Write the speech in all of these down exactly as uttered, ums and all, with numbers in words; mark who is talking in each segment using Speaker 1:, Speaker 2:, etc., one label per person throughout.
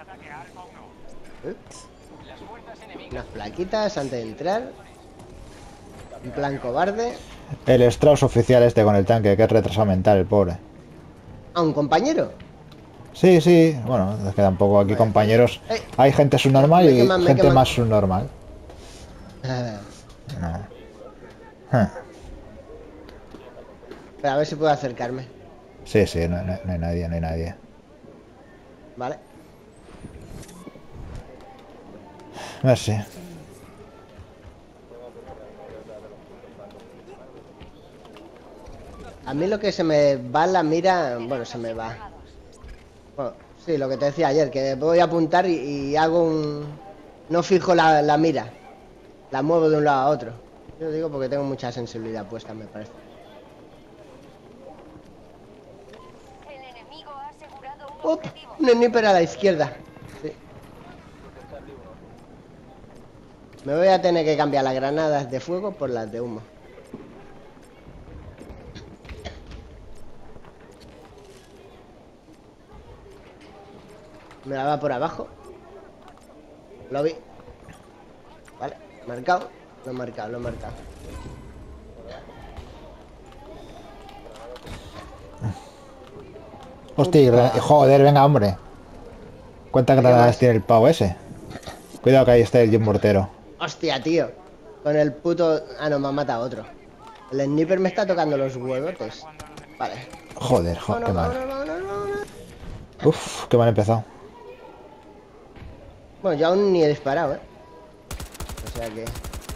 Speaker 1: ¿Eh? Unas plaquitas antes de entrar. En plan cobarde.
Speaker 2: El Strauss oficial este con el tanque, que es retrasado mental, el pobre.
Speaker 1: ¿A un compañero?
Speaker 2: Sí, sí, bueno, es que tampoco aquí
Speaker 1: Vaya tela.
Speaker 2: compañeros.
Speaker 1: ¡Ey!
Speaker 2: Hay gente
Speaker 1: Me,
Speaker 2: subnormal
Speaker 1: me
Speaker 2: y
Speaker 1: queman, me
Speaker 2: gente
Speaker 1: queman.
Speaker 2: más subnormal. Ah,
Speaker 1: Pero a ver si puedo acercarme.
Speaker 2: sí, sí, no, no- no hay nadie, no hay nadie.
Speaker 1: Vale.
Speaker 2: Merci.
Speaker 1: A mí lo que se me va la mira... Bueno, se me va. Bueno, sí, lo que te decía ayer, que voy a apuntar y, y hago un... No fijo la, la mira. La muevo de un lado a otro. Yo digo porque tengo mucha sensibilidad puesta, me parece.
Speaker 3: El enemigo ha asegurado un
Speaker 1: ¡Up!
Speaker 3: objetivo.
Speaker 1: Un sniper a la izquierda. Sí. Me voy a tener que cambiar las granadas de fuego por las de humo. Me la va por abajo. Lo vi. Vale, marcado. Lo he marcado, lo he marcado.
Speaker 2: Hostia,
Speaker 1: Upa.
Speaker 2: joder, venga, hombre. ¿Cuántas
Speaker 1: ¿De qué
Speaker 2: granadas
Speaker 1: más?
Speaker 2: tiene el pavo ese? Cuidado que ahí está el Jim Mortero.
Speaker 1: Hostia, tío. Con el puto... Ah, no, me ha matado otro. El sniper me está tocando los huevotes. Vale.
Speaker 2: Joder, joder, qué
Speaker 1: Vámonos,
Speaker 2: mal.
Speaker 1: vámonos, vámonos, vámonos.
Speaker 2: Uf, qué mal he empezado.
Speaker 1: Bueno, yo aún ni he disparado, ¿eh? O sea que...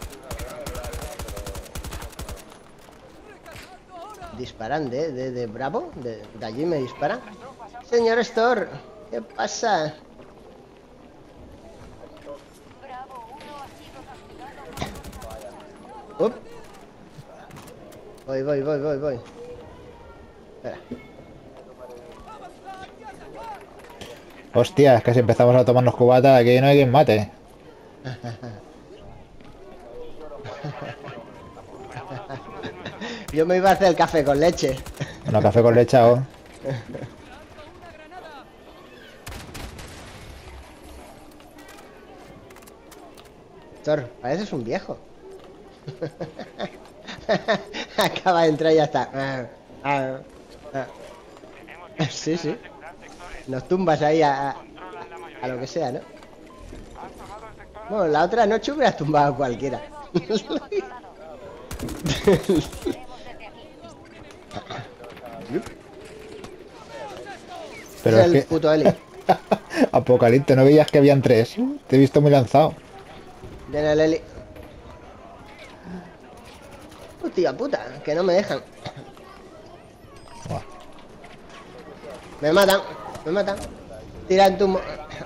Speaker 1: Disparan de, de, de Bravo. De, de allí me disparan. Señor Store, ¿qué pasa?
Speaker 3: Bravo uno ha sido capturado por...
Speaker 1: Up. Voy, voy, voy, voy, voy. Espera.
Speaker 2: Hostia, es que si empezamos a tomarnos cubata, aquí no hay quien mate.
Speaker 1: Yo me iba a hacer el café con leche.
Speaker 2: Bueno, café con leche o...
Speaker 1: Thor, pareces un viejo. Acaba de entrar y ya está. Ah, ah, ah. Sí, sí. Nos tumbas ahí a, a, a lo que sea, ¿no? Bueno, la otra noche hubieras tumbado a cualquiera.
Speaker 2: Pero
Speaker 1: Es
Speaker 2: es
Speaker 1: el
Speaker 2: que...
Speaker 1: puto Eli.
Speaker 2: Apocalipto, ¿no veías que habían tres? Te he visto muy lanzado.
Speaker 1: Viene el Eli. Hostia puta, que no me dejan.
Speaker 2: Buah.
Speaker 1: Me matan, me matan. Tiran tu... mo-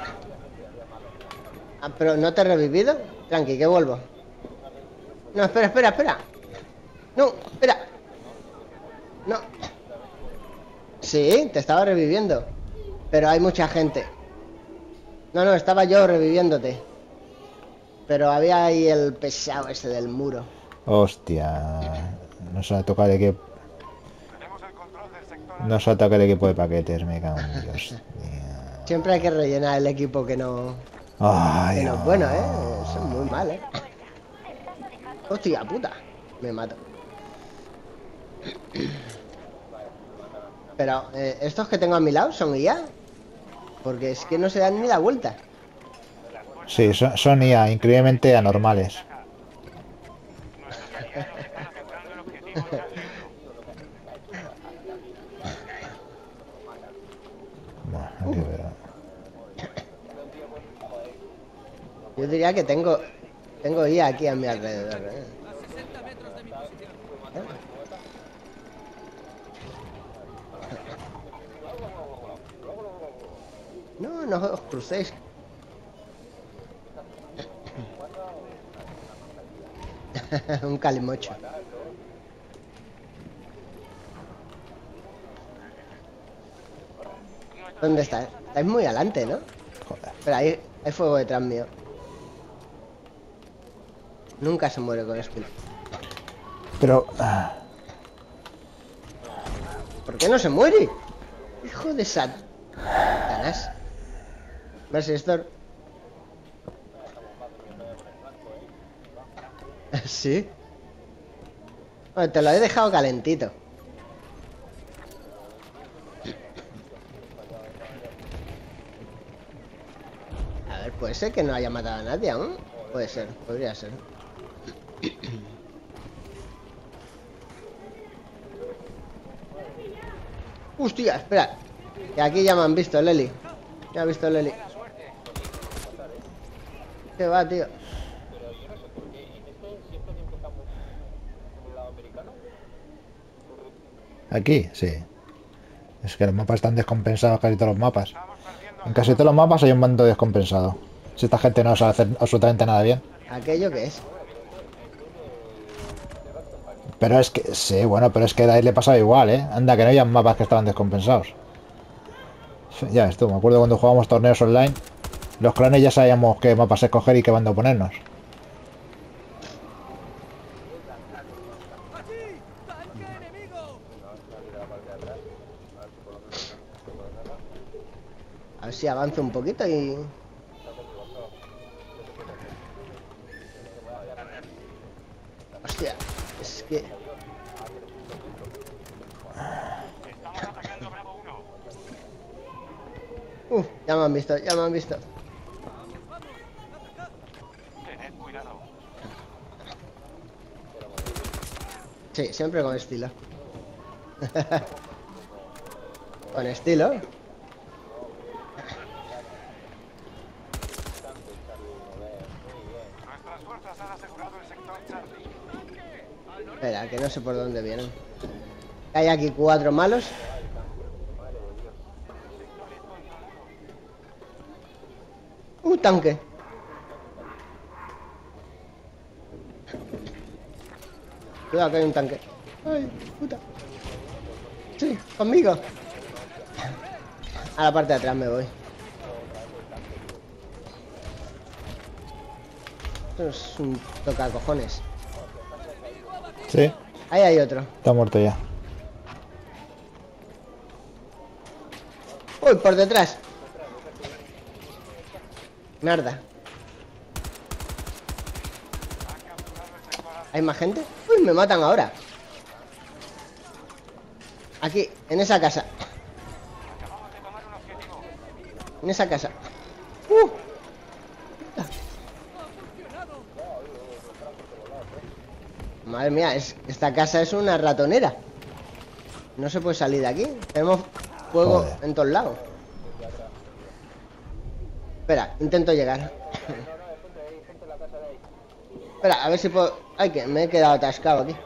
Speaker 1: Ah, pero ¿no te he revivido? Tranqui, que vuelvo. No, espera, espera, espera. No, espera. No. Sí, te estaba reviviendo. Pero hay mucha gente. No, no, estaba yo reviviéndote. Pero había ahí el pesado ese del muro.
Speaker 2: Hostia. Nos ha tocado el equipo... Nos ha tocado el equipo de paquetes, me cago en Dios.
Speaker 1: Siempre hay que rellenar el equipo que no...
Speaker 2: Ay,
Speaker 1: Que no es
Speaker 2: Dios.
Speaker 1: bueno, ¿eh? Eso es muy mal, ¿eh? Hostia puta. Me mato. Pero, eh, ¿estos que tengo a mi lado son I A? Porque es que no se dan ni la vuelta.
Speaker 2: Sí, son, son I A, increíblemente anormales. Bueno, aquí verá.
Speaker 1: Yo diría que tengo... Tengo I A aquí a mi alrededor, ¿eh? No, no os crucéis. Un calimocho. ¿Dónde estáis? Estáis muy adelante, ¿no?
Speaker 2: Joder.
Speaker 1: Pero ahí hay fuego detrás mío. Nunca se muere con skill.
Speaker 2: Pero... ah,
Speaker 1: ¿Por qué no se muere? Hijo de Satanás. Mercy Store. Sí. Bueno, te lo he dejado calentito. A ver, puede ser que no haya matado a nadie aún. Puede ser, podría ser. Hostia, espera. Que aquí ya me han visto, Leli. Ya ha visto Leli. ¿Qué va, tío?
Speaker 2: Aquí, sí. Es que los mapas están descompensados, casi todos los mapas. En casi todos los mapas hay un bando descompensado. Si esta gente no sabe hacer absolutamente nada bien.
Speaker 1: ¿Aquello qué es?
Speaker 2: Pero es que, sí, bueno, pero es que a él le pasaba igual, ¿eh? Anda, que no había mapas que estaban descompensados. Ya ves tú, me acuerdo cuando jugábamos torneos online, los clanes ya sabíamos qué mapas escoger y qué bando ponernos.
Speaker 1: A ver si avanzo un poquito y... Hostia, es que... Uh, ya me han visto, ya me han visto. Sí, siempre con estilo. Con estilo. Espera, que no sé por dónde vienen. Hay aquí cuatro malos. Un tanque. Cuidado que hay un tanque. Ay, puta. Sí, conmigo. A la parte de atrás me voy. Esto es un tocacojones.
Speaker 2: Sí,
Speaker 1: Ahí hay otro.
Speaker 2: está muerto ya.
Speaker 1: Uy, por detrás. Mierda. ¿Hay más gente? Uy, me matan ahora. Aquí, en esa casa. En esa casa. Uh. Madre mía, es, esta casa es una ratonera. No se puede salir de aquí. Tenemos fuego
Speaker 2: Joder.
Speaker 1: en todos lados. Espera, intento llegar. Espera, a ver si puedo... Ay, que me he quedado atascado aquí.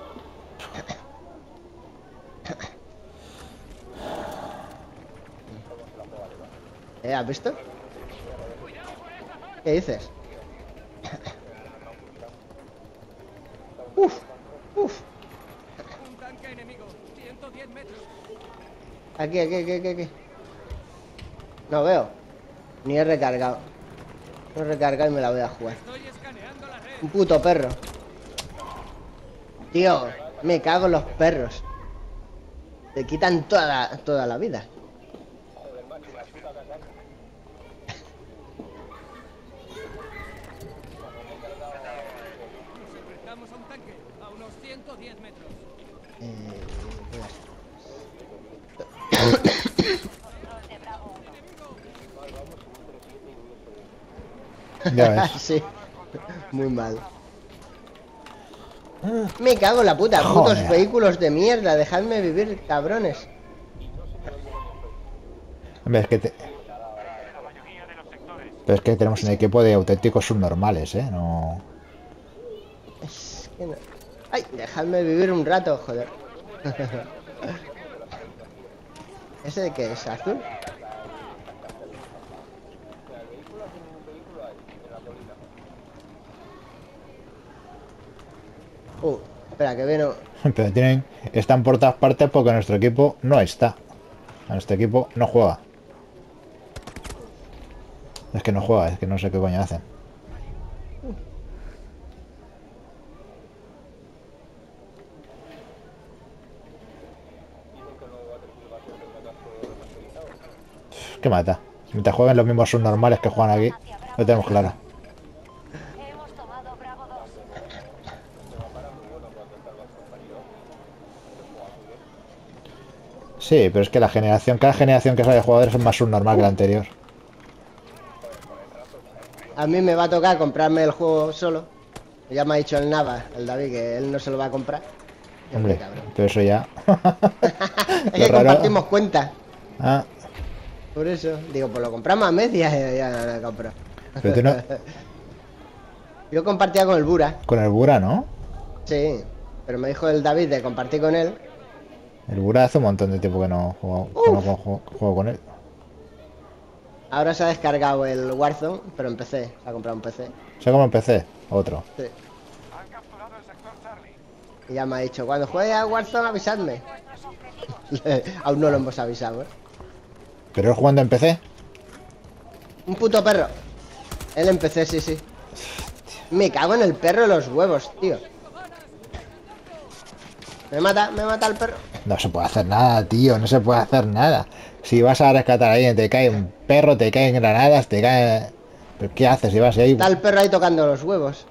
Speaker 1: ¿Eh? ¿Has visto? ¿Qué dices? Uf, uf.
Speaker 4: Un tanque enemigo, ciento diez metros.
Speaker 1: Aquí, aquí, aquí, aquí, aquí. No veo. Ni he recargado. No he recargado y me la voy a jugar.
Speaker 4: Estoy escaneando la red.
Speaker 1: Un puto perro. Tío, me cago en los perros. Te quitan toda la, toda la vida.
Speaker 4: Nos enfrentamos a un tanque a unos ciento diez metros.
Speaker 1: Eh,
Speaker 2: Ya ves.
Speaker 1: sí. Muy mal. Me cago en la puta. Putos
Speaker 2: Joder.
Speaker 1: vehículos de mierda. Dejadme vivir, cabrones.
Speaker 2: Hombre, es que te... Pero es que tenemos un equipo de auténticos subnormales, ¿eh? No...
Speaker 1: Es que no... Ay, dejadme vivir un rato, joder. ¿Ese de qué es? ¿Azul? Uh, espera, que viene...
Speaker 2: Pero tienen... Están por todas partes porque nuestro equipo no está. Nuestro equipo no juega. Es que no juega, es que no sé qué coño hacen. ¿Qué mata? Mientras jueguen los mismos subnormales que juegan aquí, lo tenemos claro.
Speaker 3: Hemos tomado Bravo dos.
Speaker 2: Sí, pero es que la generación, cada generación que sale de jugadores es más subnormal que la anterior.
Speaker 1: A mí me va a tocar comprarme el juego solo. Ya me ha dicho el Nava, el David, que él no se lo va a comprar.
Speaker 2: Hombre,
Speaker 1: Cabrón.
Speaker 2: pero eso ya.
Speaker 1: Es
Speaker 2: Lo
Speaker 1: que
Speaker 2: raro-
Speaker 1: compartimos cuentas.
Speaker 2: Ah,
Speaker 1: Por eso. Digo, pues lo compramos a medias y ya no lo compro.
Speaker 2: pero tú no.
Speaker 1: Yo compartía con el Bura.
Speaker 2: Con el Bura, ¿no?
Speaker 1: Sí. Pero me dijo el David de compartir con él.
Speaker 2: El Bura hace un montón de tiempo que no juego, que no juego, juego con él.
Speaker 1: Ahora se ha descargado el Warzone, pero en P C. Se ha comprado un P C.
Speaker 2: O sea, como empecé, otro.
Speaker 1: Sí.
Speaker 4: Han capturado el sector Charlie.
Speaker 1: Y ya me ha dicho, cuando juegue a Warzone avisadme. Aún no lo hemos avisado, ¿eh?
Speaker 2: ¿Pero él jugando en P C?
Speaker 1: Un puto perro. Él en P C, sí, sí. Me cago en el perro de los huevos, tío. Me mata, me mata el perro.
Speaker 2: No se puede hacer nada, tío, no se puede hacer nada. Si vas a rescatar a alguien, te cae un perro, te caen granadas, te cae... ¿Pero qué haces si vas ahí?
Speaker 1: Está el perro ahí tocando los huevos.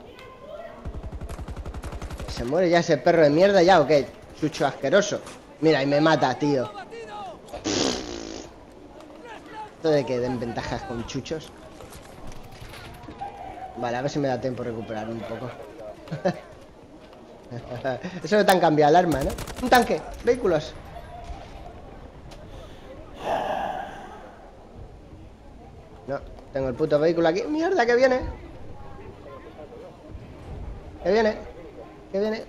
Speaker 1: ¿Se muere ya ese perro de mierda ya o qué? Chucho asqueroso. Mira, y me mata, tío. Esto de que den ventajas con chuchos. Vale, a ver si me da tiempo recuperar un poco. Eso no te han cambiado el arma, ¿no? Un tanque, vehículos. No, tengo el puto vehículo aquí. ¡Mierda, que viene! ¿Qué viene? ¿Qué viene?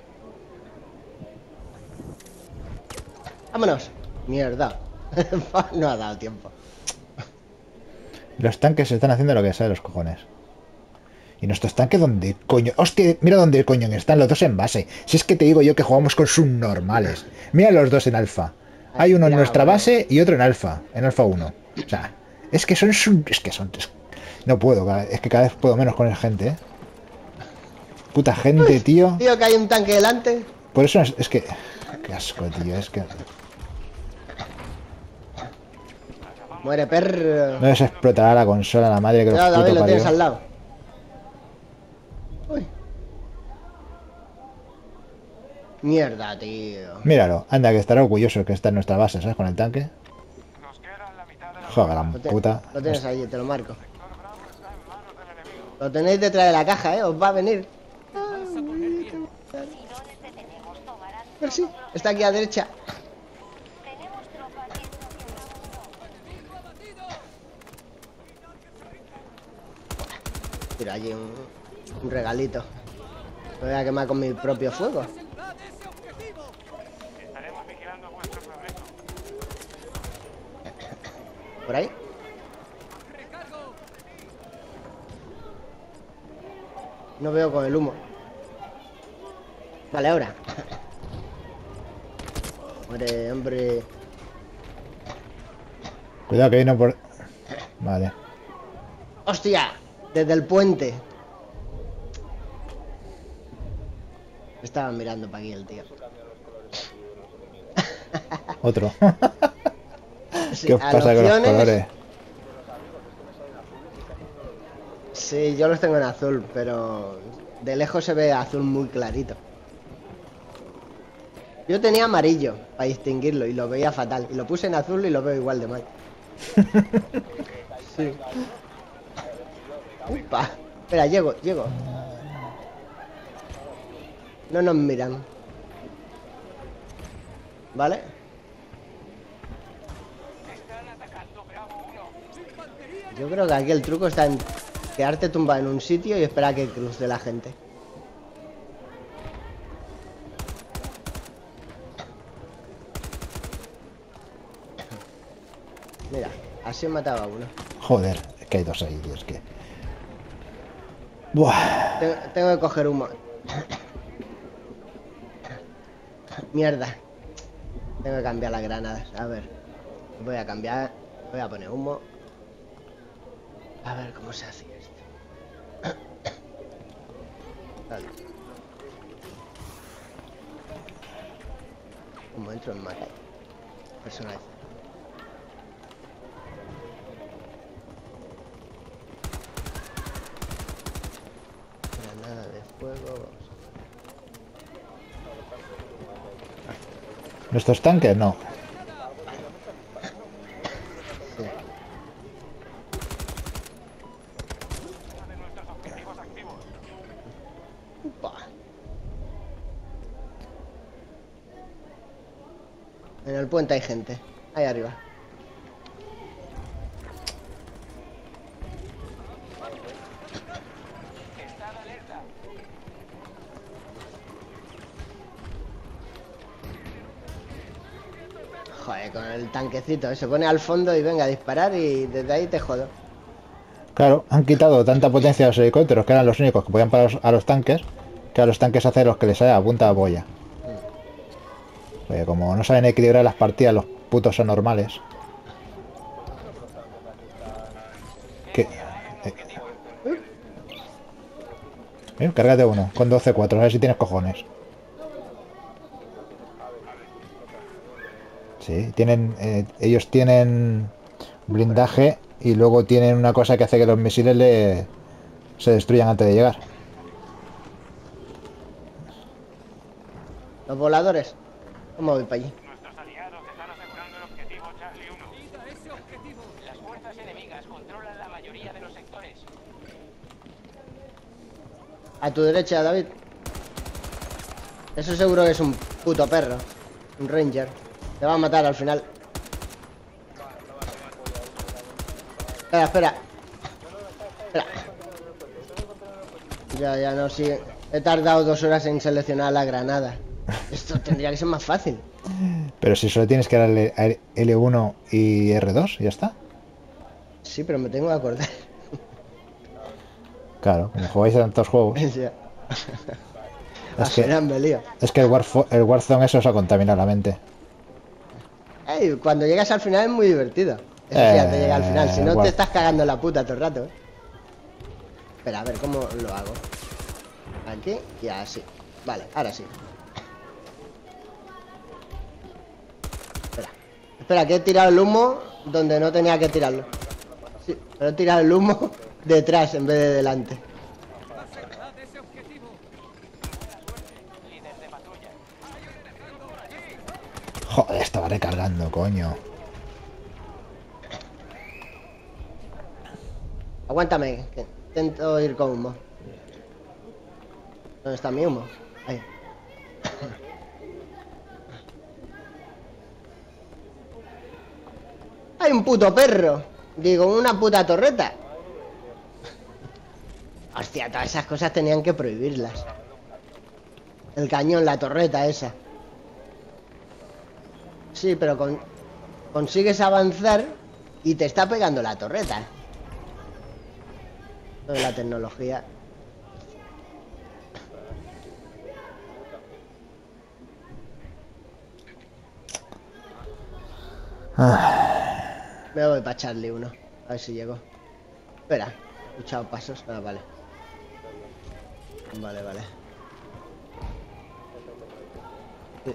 Speaker 1: ¡Vámonos! ¡Mierda! No ha dado tiempo.
Speaker 2: Los tanques se están haciendo lo que sale de los cojones. ¿Y nuestros tanques dónde coño? ¡Hostia! Mira dónde coño están los dos en base. Si es que te digo yo que jugamos con subnormales. Mira los dos en alfa. Hay uno en nuestra base y otro en alfa. En alfa uno. O sea, es que son... sub- Es que son... es- No puedo, cada- es que cada vez puedo menos con esa gente, ¿eh? Puta gente, tío.
Speaker 1: Tío, que hay un tanque delante.
Speaker 2: Por eso es, es que... Qué asco, tío. Es que...
Speaker 1: Muere, perro.
Speaker 2: No les explotará la consola, la madre que los
Speaker 1: Cuidado, David,
Speaker 2: puto
Speaker 1: lo tienes
Speaker 2: parió.
Speaker 1: al lado. Uy. Mierda, tío.
Speaker 2: Míralo, anda que estará orgulloso que está en nuestra base, ¿sabes? Con el tanque.
Speaker 4: Nos quedan la mitad de la
Speaker 2: Joder, la
Speaker 1: Lo, te-
Speaker 2: puta.
Speaker 1: lo tienes ahí, te lo marco.
Speaker 4: sector Bravo está en manos del enemigo.
Speaker 1: Lo tenéis detrás de la caja, ¿eh? Os va a venir.
Speaker 4: Vas a poner bien.
Speaker 3: Si no les detenemos, tomarán
Speaker 1: A ver si.
Speaker 3: todos los-
Speaker 1: Está aquí a la derecha.
Speaker 3: Tenemos tropas yendo hacia Bravo dos.
Speaker 1: Tira allí un, un regalito. Me voy a quemar con mi propio fuego.
Speaker 4: Estaremos vigilando vuestro progreso.
Speaker 1: Por ahí. No veo con el humo. Vale, ahora. Hombre, hombre.
Speaker 2: Cuidado que viene por... Vale.
Speaker 1: ¡Hostia! Desde el puente. Estaba mirando para aquí el tío.
Speaker 2: Otro.
Speaker 1: Sí,
Speaker 2: ¿Qué os
Speaker 1: a
Speaker 2: pasa con los
Speaker 1: opciones-
Speaker 2: colores?
Speaker 1: Sí, yo los tengo en azul, pero de lejos se ve azul muy clarito. Yo tenía amarillo para distinguirlo y lo veía fatal. Y lo puse en azul y lo veo igual de mal. Sí. Upa. Espera, llego, llego. No nos miran. ¿Vale?
Speaker 4: Están atacando Bravo uno.
Speaker 1: Yo creo que aquí el truco está en quedarte tumbado en un sitio y esperar a que cruce la gente. Mira, así he matado a uno.
Speaker 2: Joder, es que hay dos ahí, tío, es que... Buah.
Speaker 1: Tengo, tengo que coger humo. Mierda. Tengo que cambiar las granadas. A ver. Voy a cambiar. Voy a poner humo. A ver cómo se hace esto. Vale. ¿Cómo entro en mapa? Personalizar.
Speaker 2: ¿Nuestros tanques? No.
Speaker 1: Sí. Upa. En el puente hay gente. Ahí arriba. Joder, con el tanquecito. Se pone al fondo y venga a disparar y desde ahí te jodo.
Speaker 2: Claro, han quitado tanta potencia a los helicópteros, que eran los únicos que podían parar a los tanques, que a los tanques hacer los que les sale a punta de boya. Porque como no saben equilibrar las partidas, los putos anormales. Que... Eh, eh, cárgate uno, con doce cuatro, a ver si tienes cojones. Sí, tienen, eh, ellos tienen blindaje y luego tienen una cosa que hace que los misiles le, se destruyan antes de llegar.
Speaker 1: Los voladores. ¿Cómo voy para allí?
Speaker 5: Nuestros aliados están asegurando el objetivo Charlie uno.
Speaker 4: ¡Ida ese objetivo!
Speaker 5: Las fuerzas enemigas controlan la mayoría de los sectores.
Speaker 1: A tu derecha, David. Eso seguro que es un puto perro. Un ranger. Te va a matar al final. Espera, espera. Espera. Ya, ya no, sí. He tardado dos horas en seleccionar la granada. Esto tendría que ser más fácil.
Speaker 2: Pero si solo tienes que darle a L uno y R dos, ya está.
Speaker 1: Sí, pero me tengo que acordar.
Speaker 2: Claro, como jugáis a tantos juegos.
Speaker 1: Ya.
Speaker 2: Es
Speaker 1: A
Speaker 2: que-
Speaker 1: Serán, me lío.
Speaker 2: Es que el, Warfo- el Warzone eso os ha contaminado la mente.
Speaker 1: Ey, cuando llegas al final es muy divertido. Eso sí, antes de llegar al final. Si no,
Speaker 2: Eh, bueno.
Speaker 1: te estás cagando en la puta todo el rato. ¿eh? Espera, a ver, ¿cómo lo hago? Aquí y así. Vale, ahora sí. Espera. Espera, que he tirado el humo donde no tenía que tirarlo. Sí, pero he tirado el humo detrás en vez de delante.
Speaker 4: ¡Asegurad ese objetivo!
Speaker 5: Líder de patrulla.
Speaker 2: Joder, estaba recargando, coño.
Speaker 1: Aguántame, que intento ir con humo. ¿Dónde está mi humo? Ahí. ¡Hay un puto perro! Digo, una puta torreta. Hostia, todas esas cosas tenían que prohibirlas. El cañón, la torreta esa. Sí, pero con... consigues avanzar y te está pegando la torreta. Toda la tecnología. Me voy para Charlie uno. A ver si llego. Espera, he escuchado pasos. Ah, vale. Vale, vale. Sí.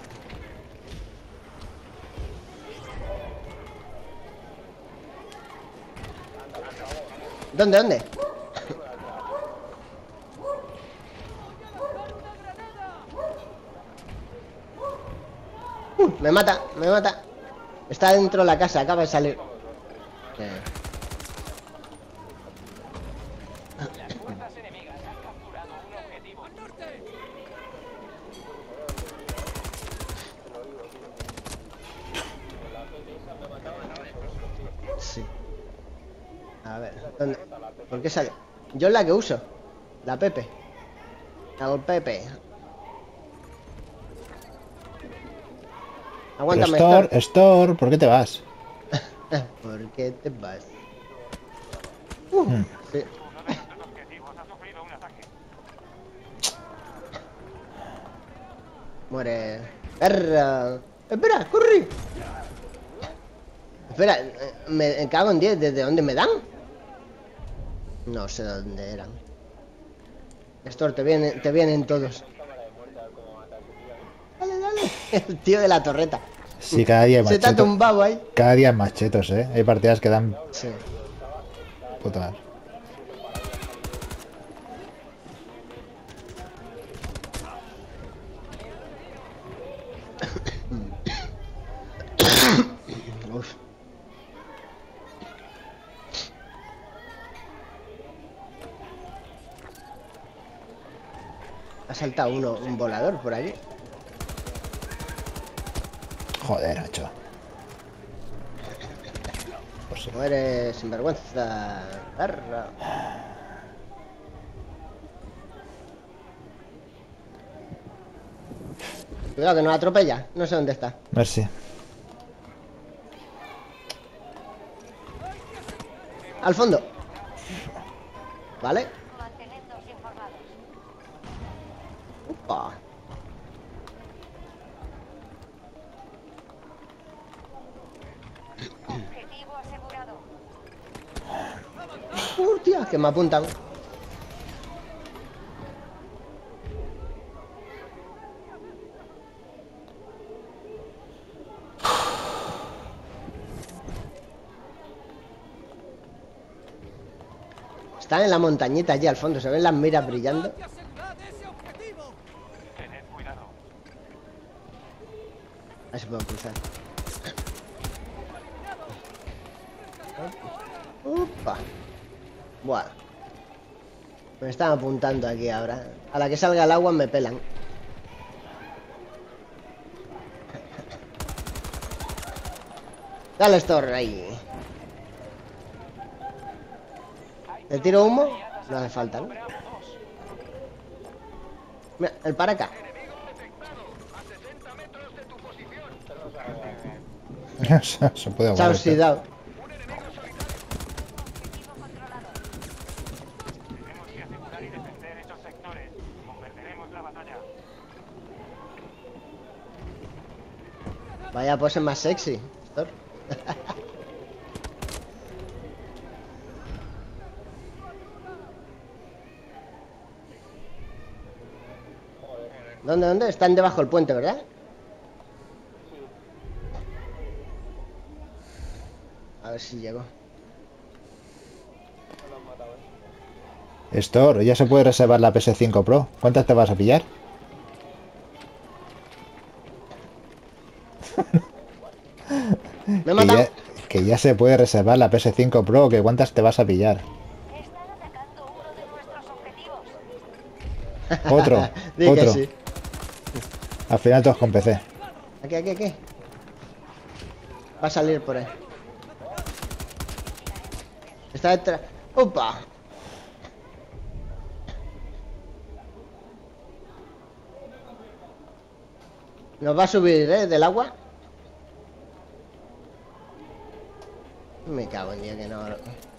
Speaker 1: ¿Dónde, dónde? Uh, me mata, me mata. Está dentro de la casa, acaba de salir. Eh,
Speaker 5: Las fuerzas enemigas han capturado un objetivo.
Speaker 4: ¡Al norte!
Speaker 1: sí. A ver, ¿dónde? ¿Por qué sale? Yo es la que uso. La Pepe. El Pepe.
Speaker 2: Pero
Speaker 1: Aguántame,
Speaker 2: Store,
Speaker 1: Héctor.
Speaker 2: Store, ¿por qué te vas?
Speaker 1: ¿Por qué te vas? Uh,
Speaker 2: Hmm.
Speaker 1: sí.
Speaker 5: Uno de nuestros objetivos ha sufrido un ataque.
Speaker 1: Muere. Perra. Espera, corre. Espera, eh, me cago en diez. ¿Desde dónde me dan? No sé dónde eran. Estor, te vienen, te vienen todos. Dale, dale. El tío de la torreta.
Speaker 2: Sí, cada día hay más
Speaker 1: Se te ha
Speaker 2: chetos.
Speaker 1: tumbado ahí.
Speaker 2: Cada día hay más chetos, ¿eh? Hay partidas que dan
Speaker 1: Sí.
Speaker 2: putas.
Speaker 1: Ha saltado uno, un volador por aquí.
Speaker 2: Joder, macho. Pues sí.
Speaker 1: Muere sinvergüenza. Perra. Cuidado que nos atropella. No sé dónde está.
Speaker 2: Merci.
Speaker 1: Al fondo. Vale.
Speaker 3: Mantenednos informados.
Speaker 1: Upa.
Speaker 3: Objetivo asegurado.
Speaker 1: Hostia, que me apuntan. Están en la montañita allí al fondo. Se ven las miras brillando.
Speaker 4: ¡Y asegurad ese objetivo!
Speaker 5: Tened cuidado.
Speaker 1: A ver si puedo cruzar. Upa. Buah. Me están apuntando aquí ahora. A la que salga el agua me pelan. Dale, Store, ahí. ¿Le tiro humo? No hace falta, ¿no? Mira, el para acá.
Speaker 2: Se puede
Speaker 1: Se ha
Speaker 2: aguantar.
Speaker 1: oxidado.
Speaker 5: Tenemos que asegurar y defender esos sectores. Convertiremos la batalla.
Speaker 1: Vaya pose más sexy, Store. ¿Dónde, dónde? Están debajo del puente, ¿verdad? A ver si llego.
Speaker 2: Store, ya se puede reservar la P S cinco Pro. ¿Cuántas te vas a pillar?
Speaker 1: Me he
Speaker 2: Que
Speaker 1: matado.
Speaker 2: ya, que ya se puede reservar la P S cinco Pro. ¿Que cuántas te vas a pillar?
Speaker 3: Están atacando uno de nuestros objetivos.
Speaker 2: Otro,
Speaker 1: Di que
Speaker 2: otro.
Speaker 1: sí.
Speaker 2: Al final todos con P C.
Speaker 1: Aquí, aquí, aquí. Va a salir por ahí. Está detrás. ¡Opa! Nos va a subir, ¿eh? Del agua. Me cago en día que no.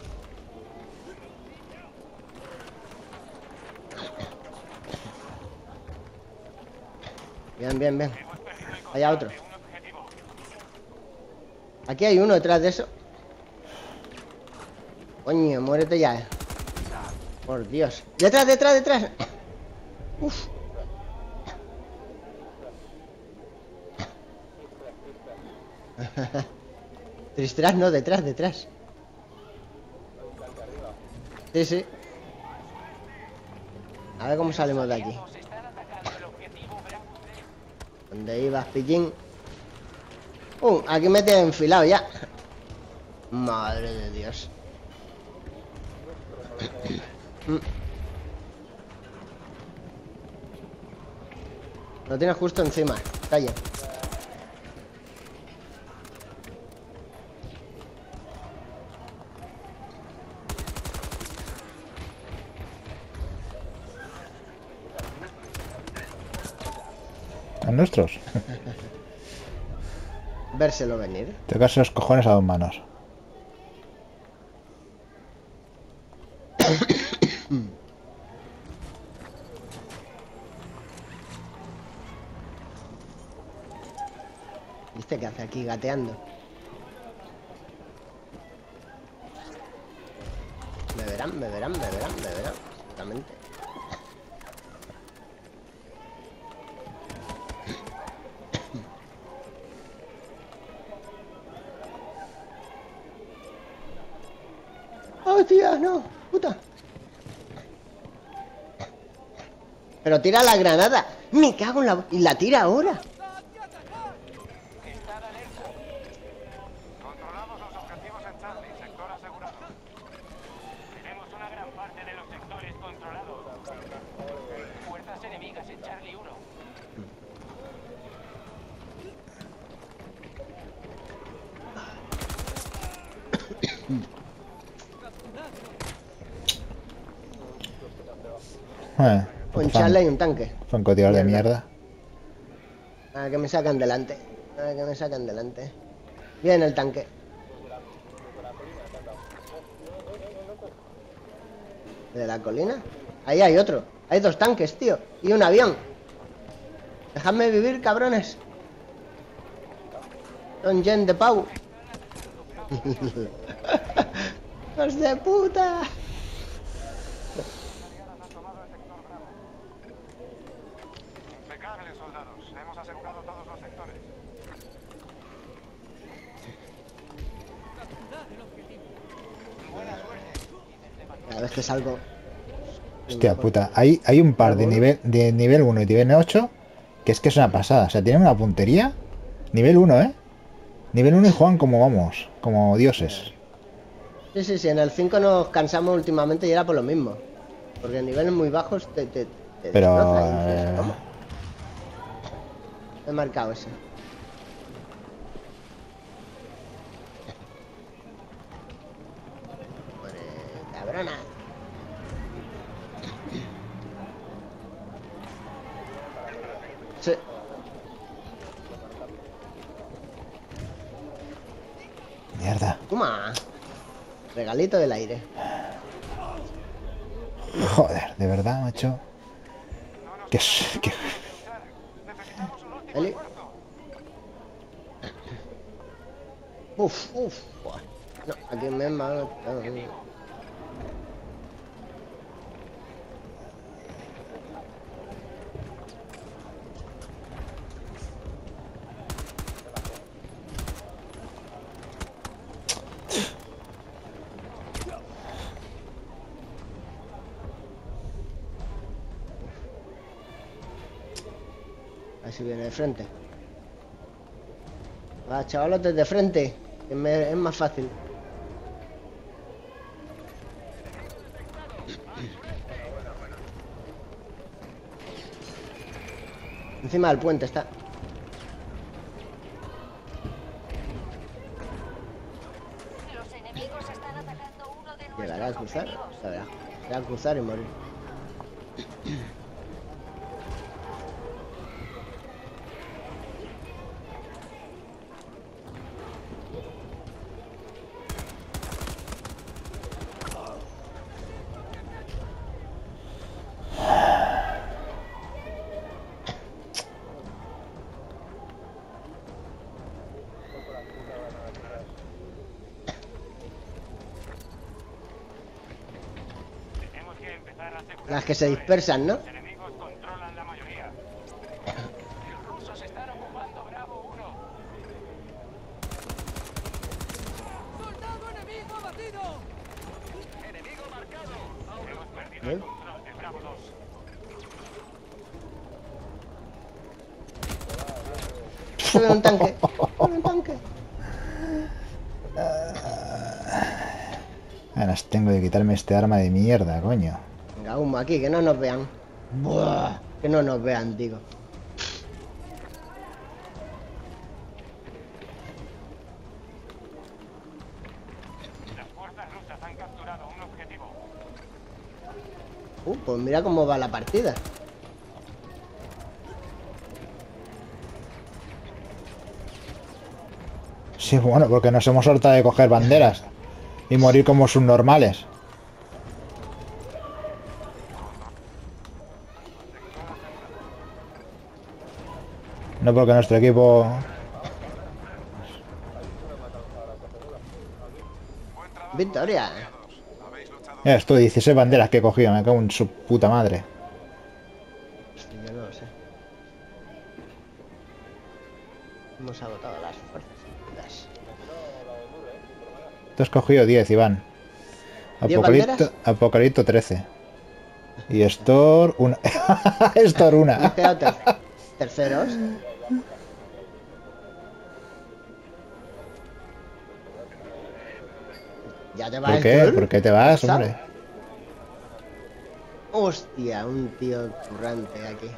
Speaker 1: Bien, bien, bien. Hay otro. Aquí hay uno detrás de eso. Coño, muérete ya. Por Dios. Detrás, detrás, detrás. Uf. Tristras no, detrás, detrás. Sí, sí. A ver cómo salimos de aquí. ¿Dónde ibas, pillín? Uh, aquí me tienen enfilado ya. Madre de Dios. Lo tienes justo encima. Calla.
Speaker 2: ¿A nuestros?
Speaker 1: Vérselo venir.
Speaker 2: Tocarse los cojones a dos manos.
Speaker 1: ¿Viste qué hace aquí gateando? Me verán, me verán, me verán, me verán. Exactamente. ¡Oh, tía! ¡No! ¡Puta! Pero tira la granada. Me cago en la... Y la tira ahora.
Speaker 5: Estad alerta. Controlamos los objetivos en Charlie, sector asegurado. Tenemos una gran parte de los sectores controlados. Fuerzas enemigas
Speaker 2: Eh,
Speaker 1: Un charla y un tanque.
Speaker 2: francotirador de
Speaker 1: Mierda.
Speaker 2: mierda.
Speaker 1: A que me sacan delante. A que me sacan delante. Bien el tanque. ¿De la colina? Ahí hay otro. Hay dos tanques, tío. Y un avión. Dejadme vivir, cabrones. Son Gen de Pau. ¡Hijos de puta!
Speaker 5: Impecable, soldados. Hemos asegurado todos los sectores.
Speaker 1: A veces salgo.
Speaker 2: Hostia puta, hay, hay un par de nivel de nivel uno y nivel ocho que es que es una pasada. O sea, tienen una puntería. Nivel uno, ¿eh? Nivel uno y juegan como vamos, como dioses.
Speaker 1: Sí, sí, sí. En el cinco nos cansamos últimamente y era por lo mismo. Porque en niveles muy bajos te, te, te
Speaker 2: Pero...
Speaker 1: destroza y dices,
Speaker 2: eh,
Speaker 1: ¿cómo? He marcado ese. Joder, cabrona. Sí.
Speaker 2: Mierda.
Speaker 1: Toma. Regalito del aire.
Speaker 2: Joder, de verdad, macho. Que es... Que...
Speaker 5: Necesitamos un último
Speaker 1: Eli.
Speaker 5: esfuerzo.
Speaker 1: Uf, uf. Buah. No, aquí me he matado. Así viene de frente. Va, chavalotes, de frente. Que me- es más fácil. Encima del puente está.
Speaker 3: Los enemigos están atacando uno de nuestros
Speaker 1: Llegará a cruzar.
Speaker 3: objetivos.
Speaker 1: Ya verá. Llegará a cruzar y morir.
Speaker 5: Tenemos que empezar a asegurar
Speaker 1: Las que se dispersan, ¿no?
Speaker 5: Los enemigos controlan la mayoría. Los rusos están ocupando Bravo uno.
Speaker 4: ¡Soldado enemigo abatido!
Speaker 5: Enemigo marcado. Hemos perdido
Speaker 1: ¿Eh?
Speaker 5: el control de Bravo dos.
Speaker 1: Sube un tanque. Sube un tanque.
Speaker 2: Ganas tengo de quitarme este arma de mierda, coño.
Speaker 1: Venga, humo aquí, que no nos vean. Buah, que no nos vean, digo.
Speaker 5: Las fuerzas rusas han capturado un objetivo.
Speaker 1: Uh, pues mira cómo va la partida.
Speaker 2: Sí, bueno, porque nos hemos hartado de coger banderas y morir como subnormales. No porque nuestro equipo...
Speaker 1: Victoria.
Speaker 2: Mira, esto dieciséis banderas que he cogido, me cago en su puta madre.
Speaker 1: Hostia, yo no lo sé. Hemos agotado las fuerzas. Las-
Speaker 2: Tú has cogido diez, Iván.
Speaker 1: ¿diez
Speaker 2: Apocalipto,
Speaker 1: banderas?
Speaker 2: Apocalipto trece. Y Store una. Store
Speaker 1: Me he
Speaker 2: una.
Speaker 1: quedado ter- terceros. Ya te vas.
Speaker 2: ¿Por qué? ¿Por qué te vas,
Speaker 1: ¿Sabes?
Speaker 2: hombre?
Speaker 1: Hostia, un tío currante aquí.